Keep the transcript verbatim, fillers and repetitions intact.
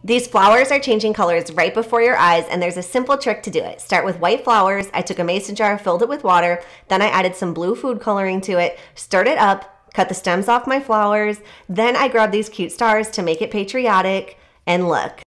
These flowers are changing colors right before your eyes, and there's a simple trick to do it. Start with white flowers. I took a mason jar, filled it with water, then I added some blue food coloring to it, stirred it up, cut the stems off my flowers, then I grabbed these cute stars to make it patriotic, and look.